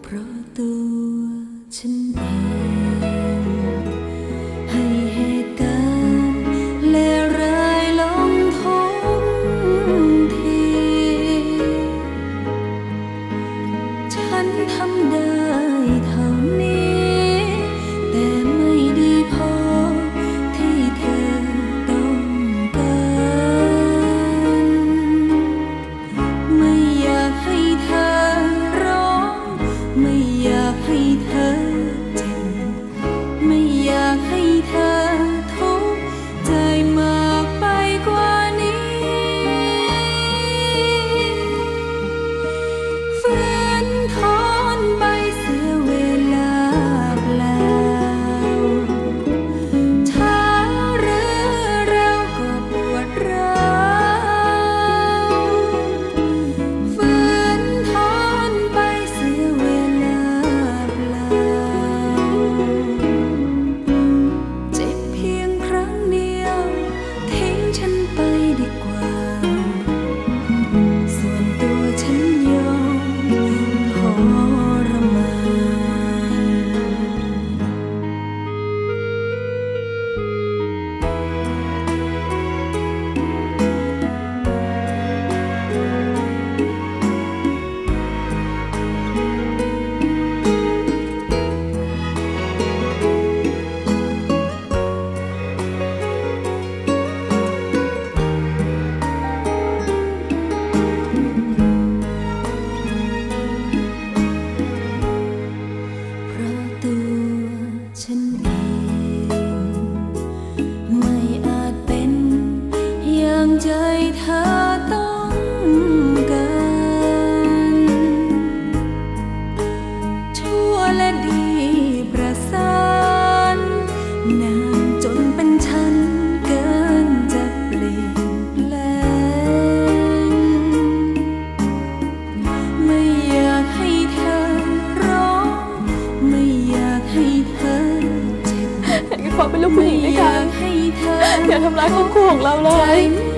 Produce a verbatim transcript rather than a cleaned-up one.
เพราะตัวฉันเองให้เหตุการณ์เลวร้ายลงทุกทีฉันทำได้เท่านี้แต่ไม่ดีพอที่เธอต้องการไม่อยากให้เธอร้องไม่อยากให้เธอเจ็บไม่อยากให้เธอทุกข์ใจมากไปกว่านี้ฝืนทนไปเสียเวลาเปล่าช้าหรือเร็วก็ปวดร้าวฝืนทนไปเสียเวลาเปล่าเจ็บเพียงครั้งเดียวทิ้งฉันไปดีกว่าส่วนตัวฉันยอมทรมานเพราะตัวฉันเองไม่อาจเป็นอย่างใจเธอต้องการชั่วและดีประสานนานจนเป็นฉันเกินจะเปลี่ยนแปลงไม่อยากให้เธอร้องไม่อยากให้เธอเจ็บเห็นกันความเป็นลูกผู้หญิงด้วยกันไม่อยากให้เธออย่าทำร้ายครอบครัวของเราเลยใจ